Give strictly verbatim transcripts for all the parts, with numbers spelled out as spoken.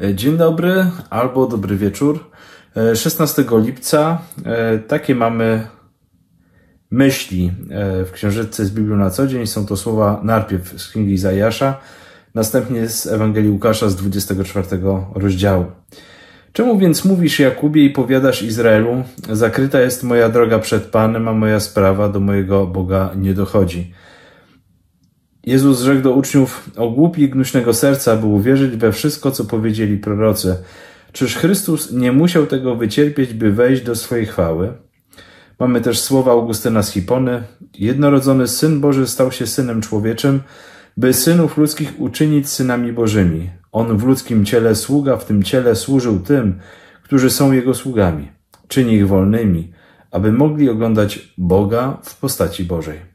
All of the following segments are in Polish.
Dzień dobry albo dobry wieczór. szesnastego lipca takie mamy myśli w książeczce z Biblią na co dzień. Są to słowa najpierw z księgi Izajasza, następnie z Ewangelii Łukasza z dwudziestego czwartego rozdziału. Czemu więc mówisz, Jakubie, i powiadasz Izraelu, zakryta jest moja droga przed Panem, a moja sprawa do mojego Boga nie dochodzi. Jezus rzekł do uczniów, o głupi i gnuśnego serca, by uwierzyć we wszystko, co powiedzieli prorocy. Czyż Chrystus nie musiał tego wycierpieć, by wejść do swojej chwały? Mamy też słowa Augustyna z Hipony. Jednorodzony Syn Boży stał się Synem Człowieczym, by synów ludzkich uczynić synami Bożymi. On w ludzkim ciele sługa, w tym ciele służył tym, którzy są Jego sługami. Czyni ich wolnymi, aby mogli oglądać Boga w postaci Bożej.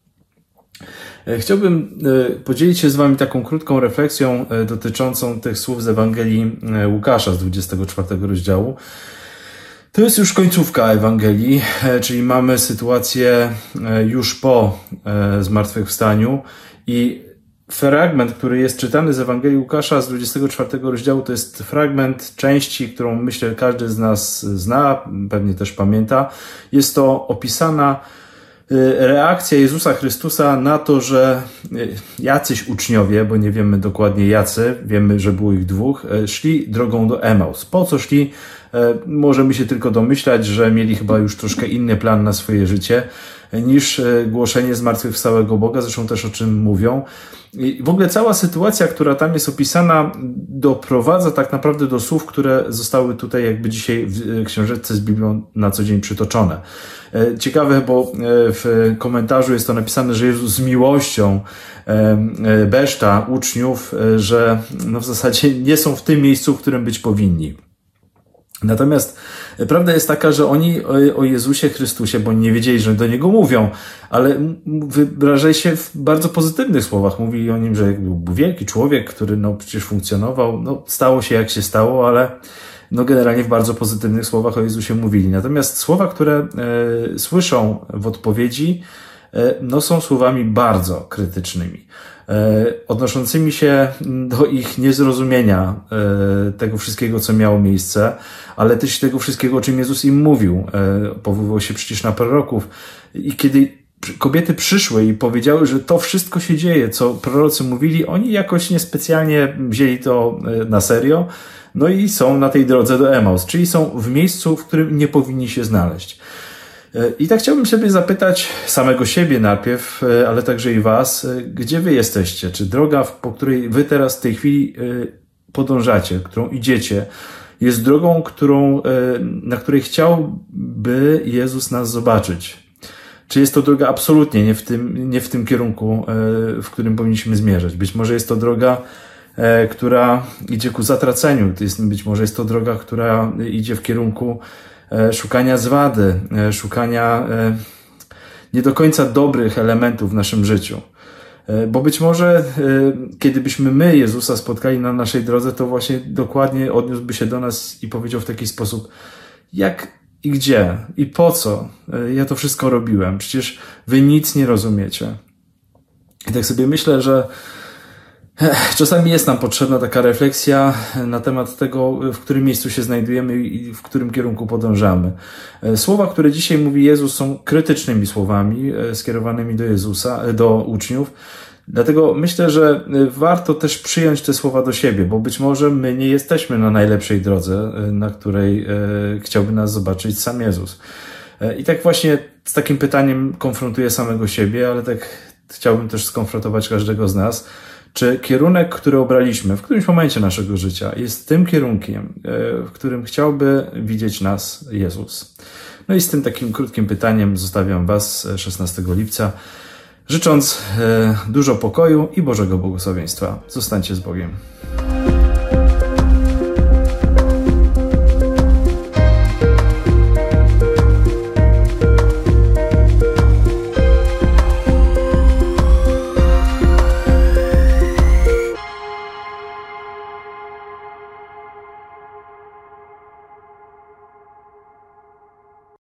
Chciałbym podzielić się z Wami taką krótką refleksją dotyczącą tych słów z Ewangelii Łukasza z dwudziestego czwartego rozdziału. To jest już końcówka Ewangelii, czyli mamy sytuację już po zmartwychwstaniu i fragment, który jest czytany z Ewangelii Łukasza z dwudziestego czwartego rozdziału, to jest fragment części, którą myślę każdy z nas zna, pewnie też pamięta. Jest to opisana reakcja Jezusa Chrystusa na to, że jacyś uczniowie, bo nie wiemy dokładnie jacy, wiemy, że było ich dwóch, szli drogą do Emaus. Po co szli? Możemy się tylko domyślać, że mieli chyba już troszkę inny plan na swoje życie niż głoszenie zmartwychwstałego Boga, zresztą też o czym mówią. I w ogóle cała sytuacja, która tam jest opisana, doprowadza tak naprawdę do słów, które zostały tutaj jakby dzisiaj w książeczce z Biblią na co dzień przytoczone. Ciekawe, bo w komentarzu jest to napisane, że Jezus z miłością beszta uczniów, że no w zasadzie nie są w tym miejscu, w którym być powinni. Natomiast prawda jest taka, że oni o Jezusie Chrystusie, bo nie wiedzieli, że do Niego mówią, ale wyrażali się w bardzo pozytywnych słowach. Mówili o Nim, że był wielki człowiek, który no przecież funkcjonował, no stało się jak się stało, ale no generalnie w bardzo pozytywnych słowach o Jezusie mówili. Natomiast słowa, które e, słyszą w odpowiedzi, e, no są słowami bardzo krytycznymi, e, odnoszącymi się do ich niezrozumienia e, tego wszystkiego, co miało miejsce, ale też tego wszystkiego, o czym Jezus im mówił. E, powoływał się przecież na proroków. I kiedy kobiety przyszły i powiedziały, że to wszystko się dzieje, co prorocy mówili, oni jakoś niespecjalnie wzięli to na serio. No i są na tej drodze do Emaus, czyli są w miejscu, w którym nie powinni się znaleźć. I tak chciałbym sobie zapytać samego siebie najpierw, ale także i Was, gdzie Wy jesteście? Czy droga, po której Wy teraz w tej chwili podążacie, którą idziecie, jest drogą, którą, na której chciałby Jezus nas zobaczyć? Czy jest to droga absolutnie nie w tym, nie w tym kierunku, w którym powinniśmy zmierzać? Być może jest to droga, która idzie ku zatraceniu. To jest, być może jest to droga, która idzie w kierunku szukania zwady, szukania nie do końca dobrych elementów w naszym życiu. Bo być może, kiedy byśmy my Jezusa spotkali na naszej drodze, to właśnie dokładnie odniósłby się do nas i powiedział w taki sposób, jak i gdzie i po co ja to wszystko robiłem. Przecież wy nic nie rozumiecie. I tak sobie myślę, że czasami jest nam potrzebna taka refleksja na temat tego, w którym miejscu się znajdujemy i w którym kierunku podążamy. Słowa, które dzisiaj mówi Jezus, są krytycznymi słowami skierowanymi do Jezusa, do uczniów. Dlatego myślę, że warto też przyjąć te słowa do siebie, bo być może my nie jesteśmy na najlepszej drodze, na której chciałby nas zobaczyć sam Jezus. I tak właśnie z takim pytaniem konfrontuję samego siebie, ale tak chciałbym też skonfrontować każdego z nas. Czy kierunek, który obraliśmy w którymś momencie naszego życia, jest tym kierunkiem, w którym chciałby widzieć nas Jezus? No i z tym takim krótkim pytaniem zostawiam Was szesnastego lipca, życząc dużo pokoju i Bożego błogosławieństwa. Zostańcie z Bogiem.